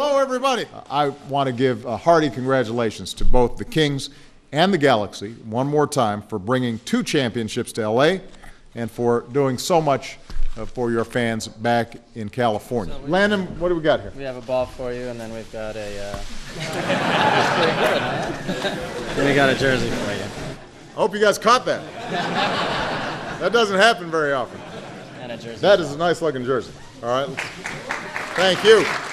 Hello, everybody. I want to give hearty congratulations to both the Kings and the Galaxy one more time for bringing 2 championships to L.A. and for doing so much for your fans back in California. So Landon, what do we got here? We have a ball for you, and then we've got a then we got a jersey for you. I hope you guys caught that. That doesn't happen very often. And a jersey. That is a nice looking jersey. All right. Thank you.